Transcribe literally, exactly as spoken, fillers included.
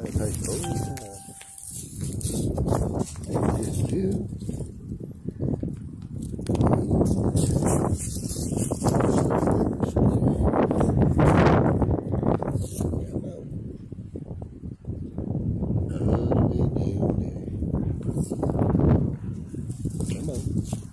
take all the time. Maybe just two. Come on.